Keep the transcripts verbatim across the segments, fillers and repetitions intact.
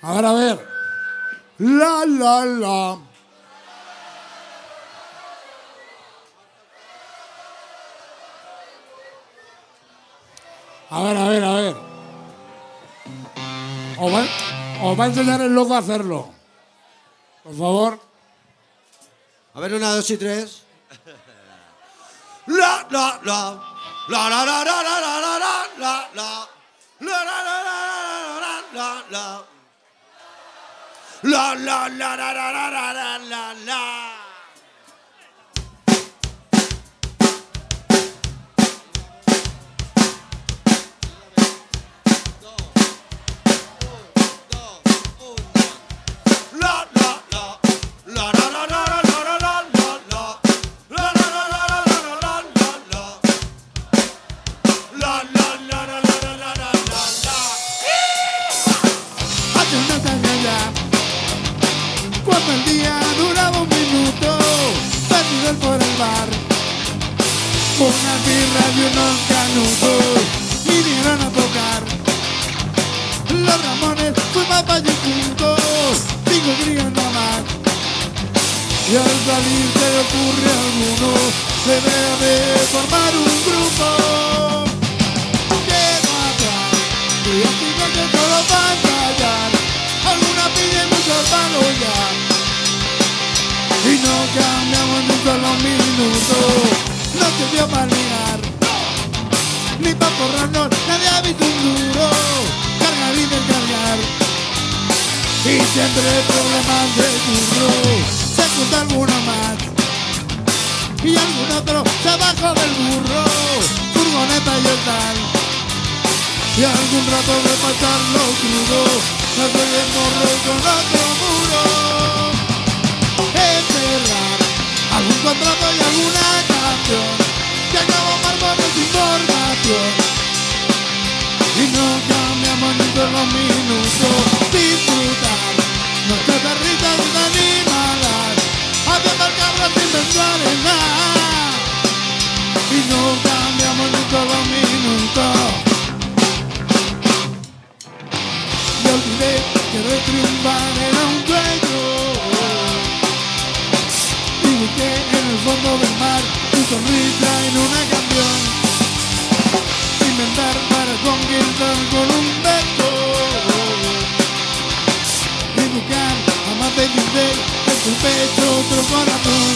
A ver, a ver. La, la, la. A ver, a ver, a ver. Os va, os va a enseñar el loco a hacerlo. Por favor. A ver, una, dos y tres. La, la, la. La, la, la, la, la, la, la, la, la, la. La, la, la, la, la, la. La, la, la, la, la, la, la, la, la. Cuando el día duraba un minuto, perdido por el bar, unas birras y unos canutos vinieron a tocar. Los Ramones fuimos para allí juntos, cinco críos nada más. Y al salir se le ocurre a alguno, se debe formar un grupo. Llego atrás, y así que solo va a ensayar. Alguna pilla y muchos palos ya. Y no cambiamos ni un solo minuto. No se dio para ligar, ni para forrarnos, nadie ha visto un duro. Cargar y descargar, y siempre problemas de curro. Se junta alguno más, y algún otro se bajó del burro. Furgoneta y el tal, y algún rato de pasarlo crudo. No soy el morro con otro muro. Enterrar algún contrato y alguna canción, que acabó mármol de información. Y no cambiamos ni solo un minuto. Disfrutar nuestras tarritas animadas, hacia marcarlas sin pensar en nada. Y no cambiamos ni solo un minuto. Olvidé que de triunfar era un sueño, y busqué en el fondo del mar tu sonrisa en una canción. Inventar para conquistar con un beso, y buscar a más de quince en tu pecho otro corazón.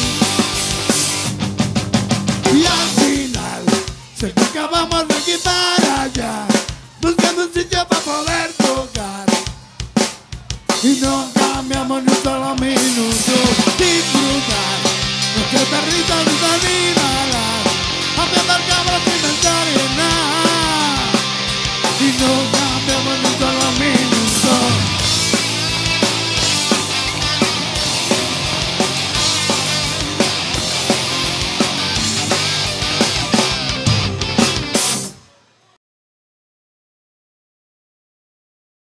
Y al final sé que acabamos de aquí para allá, buscando un sitio para poder tocar. Y no cambiamos ni un solo minuto. Disfrutar nuestras tarritas de salir